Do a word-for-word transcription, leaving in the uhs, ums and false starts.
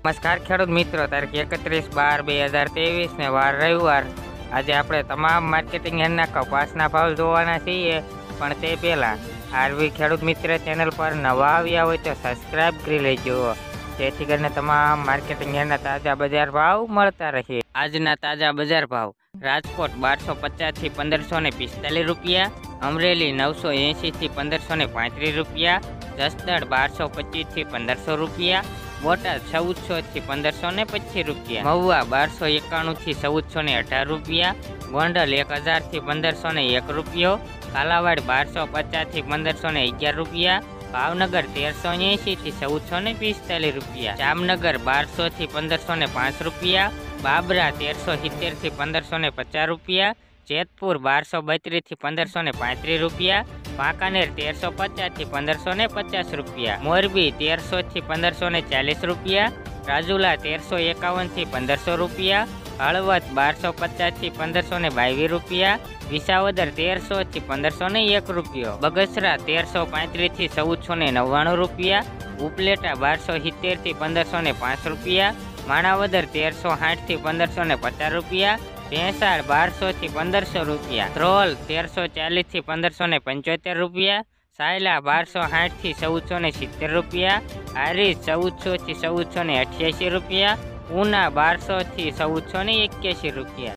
નમસ્કાર ખેડૂત મિત્રો, તારીખ એકત્રીસ બાર બે હજાર ત્રેવીસ ને વાર રવિવાર. આજે આપણે તમામ માર્કેટિંગ યાર્ડના કપાસના ભાવ જોવાના છીએ, પણ તે પહેલાં આરવી ખેડૂત મિત્ર ચેનલ પર નવા આવ્યા હોય તો સબસ્ક્રાઈબ કરી લેજો, જેથી કરીને તમામ માર્કેટિંગ યાર્ડના તાજા બજાર ભાવ મળતા રહે. આજના તાજા બજાર ભાવ: રાજકોટ બારસો પચાસથી પંદરસો ને પિસ્તાલીસ રૂપિયા, અમરેલી નવસો એંશીથી પંદરસો ને પાંત્રીસ રૂપિયા, જસદણ બારસો પચીસથી પંદરસો રૂપિયા, બોટાદ ચૌદસોથી પંદરસો ને પચીસ રૂપિયા, મહુવા બારસો એકાણુંથી ચૌદસો ને અઢાર રૂપિયા, ગોંડલ એક હજારથી પંદરસો ને એક રૂપિયો, કાલાવાડ બારસો પચાસથી પંદરસો ને અગિયાર રૂપિયા, ભાવનગર તેરસો એંશીથી ચૌદસો ને પિસ્તાલીસ રૂપિયા, જામનગર બારસોથી પંદરસો ને પાંચ રૂપિયા, બાબરા તેરસો સિત્તેરથી પંદરસો ને પચાસ રૂપિયા, જેતપુર બારસો બત્રીસથી પંદરસો ને પાંત્રીસ રૂપિયા, વાંકાનેર તેરસો પચાસથી પંદરસો ને પચાસ રૂપિયા, મોરબી તેરસોથી પંદરસો ને ચાલીસ રૂપિયા, રાજુલા તેરસો એકાવનથી પંદરસો રૂપિયા, હળવદ બારસો પચાસથી પંદરસો ને બાવીસ રૂપિયા, વિસાવદર તેરસોથી પંદરસો ને એક રૂપિયો, બગસરા તેરસો પાંત્રીસથી ચૌદસો ને નવ્વાણું રૂપિયા, ઉપલેટા બારસો સિત્તેરથી પંદરસો ને પાંચ રૂપિયા, માણાવદર તેરસો સાઠથી પંદરસો ને પચાસ રૂપિયા, ભેંસાળ બારસોથી પંદરસો રૂપિયા, ધ્રોલ તેરસો ચાલીસથી પંદરસો ને પંચોતેર રૂપિયા, સાયલા બારસો સાઠથી ચૌદસો ને સિત્તેર રૂપિયા, હારીજ ચૌદસોથી ચૌદસો ને અઠ્યાસી રૂપિયા, ઉના બારસોથી ચૌદસો ને એક્યાસી રૂપિયા.